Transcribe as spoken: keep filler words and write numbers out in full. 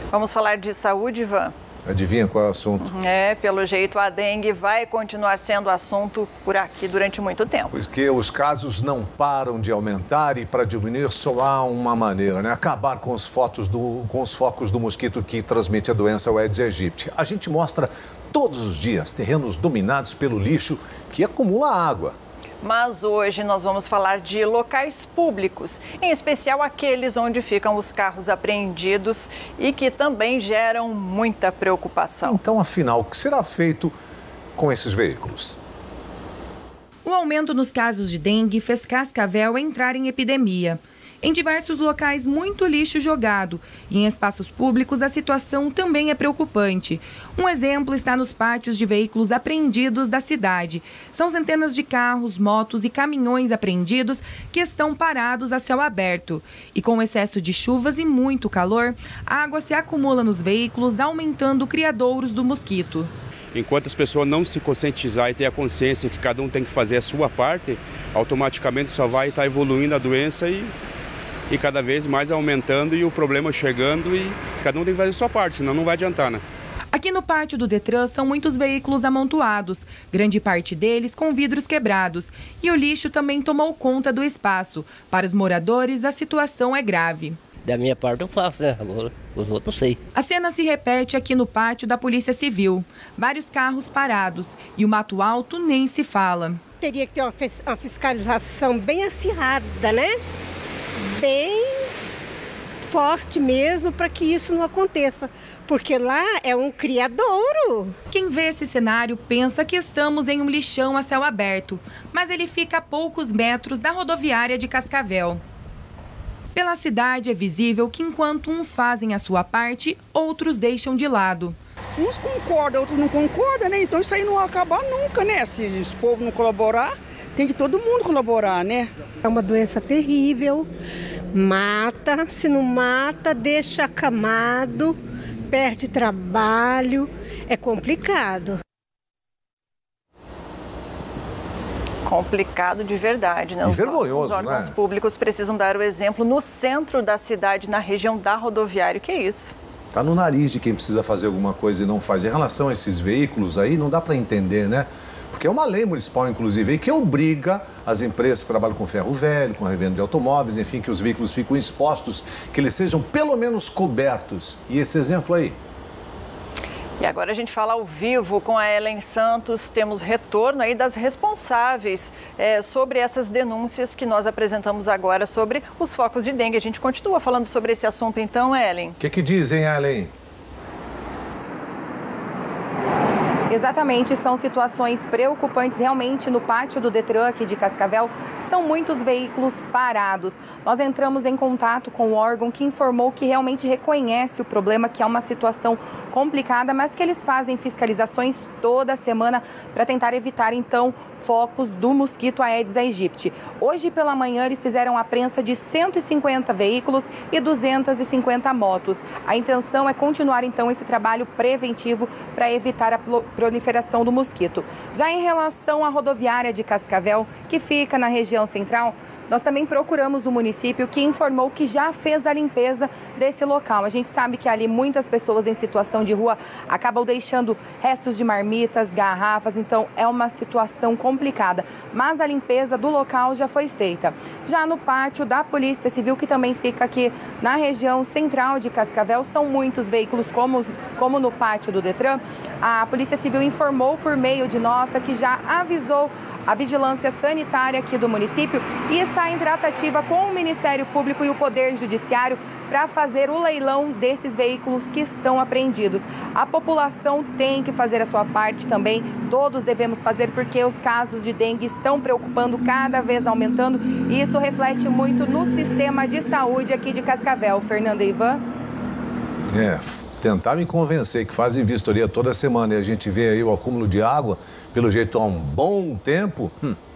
Vamos falar de saúde, Ivan? Adivinha qual é o assunto? É, pelo jeito a dengue vai continuar sendo assunto por aqui durante muito tempo. Porque os casos não param de aumentar e para diminuir só há uma maneira, né? Acabar com os, fotos do, com os focos do mosquito que transmite a doença, o Aedes aegypti. A gente mostra todos os dias terrenos dominados pelo lixo que acumula água. Mas hoje nós vamos falar de locais públicos, em especial aqueles onde ficam os carros apreendidos e que também geram muita preocupação. Então, afinal, o que será feito com esses veículos? O aumento nos casos de dengue fez Cascavel entrar em epidemia. Em diversos locais, muito lixo jogado. E em espaços públicos, a situação também é preocupante. Um exemplo está nos pátios de veículos apreendidos da cidade. São centenas de carros, motos e caminhões apreendidos que estão parados a céu aberto. E com excesso de chuvas e muito calor, a água se acumula nos veículos, aumentando criadouros do mosquito. Enquanto as pessoas não se conscientizar e ter a consciência que cada um tem que fazer a sua parte, automaticamente só vai estar evoluindo a doença e... e cada vez mais aumentando e o problema chegando e cada um tem que fazer a sua parte, senão não vai adiantar, né? Aqui no pátio do Detran são muitos veículos amontoados, grande parte deles com vidros quebrados. E o lixo também tomou conta do espaço. Para os moradores, a situação é grave. Da minha parte eu faço, né? Agora os outros não sei. A cena se repete aqui no pátio da Polícia Civil. Vários carros parados e o mato alto nem se fala. Teria que ter uma fiscalização bem acirrada, né? Bem forte mesmo para que isso não aconteça, porque lá é um criadouro. Quem vê esse cenário pensa que estamos em um lixão a céu aberto, mas ele fica a poucos metros da rodoviária de Cascavel. Pela cidade é visível que enquanto uns fazem a sua parte, outros deixam de lado. Uns concordam, outros não concordam, né? Então isso aí não vai acabar nunca, né? Se esse povo não colaborar, tem que todo mundo colaborar, né? É uma doença terrível, mata, se não mata, deixa acamado, perde trabalho, é complicado. Complicado de verdade, né? E vergonhoso, os órgãos né? públicos precisam dar o exemplo no centro da cidade, na região da rodoviária. O que é isso? Está no nariz de quem precisa fazer alguma coisa e não faz. Em relação a esses veículos aí, não dá para entender, né? Porque é uma lei municipal, inclusive, que obriga as empresas que trabalham com ferro velho, com a revenda de automóveis, enfim, que os veículos ficam expostos, que eles sejam pelo menos cobertos. E esse exemplo aí? E agora a gente fala ao vivo com a Ellen Santos. Temos retorno aí das responsáveis é, sobre essas denúncias que nós apresentamos agora sobre os focos de dengue. A gente continua falando sobre esse assunto então, Ellen. O que que dizem, Ellen? Exatamente, são situações preocupantes realmente no pátio do Detran aqui de Cascavel. São muitos veículos parados. Nós entramos em contato com o órgão que informou que realmente reconhece o problema, que é uma situação complicada, mas que eles fazem fiscalizações toda semana para tentar evitar, então, focos do mosquito Aedes aegypti. Hoje pela manhã eles fizeram a prensa de cento e cinquenta veículos e duzentas e cinquenta motos. A intenção é continuar, então, esse trabalho preventivo para evitar a proliferação do mosquito. Já em relação à rodoviária de Cascavel, que fica na região central, nós também procuramos o município, que informou que já fez a limpeza desse local. A gente sabe que ali muitas pessoas em situação de rua acabam deixando restos de marmitas, garrafas, então é uma situação complicada. Mas a limpeza do local já foi feita. Já no pátio da Polícia Civil, que também fica aqui na região central de Cascavel, são muitos veículos, como, como no pátio do Detran. A Polícia Civil informou por meio de nota que já avisou a vigilância sanitária aqui do município e está em tratativa com o Ministério Público e o Poder Judiciário para fazer o leilão desses veículos que estão apreendidos. A população tem que fazer a sua parte também, todos devemos fazer, porque os casos de dengue estão preocupando, cada vez aumentando, e isso reflete muito no sistema de saúde aqui de Cascavel. Fernanda e Ivan? É, tentar me convencer que fazem vistoria toda semana e a gente vê aí o acúmulo de água, pelo jeito há um bom tempo, hum,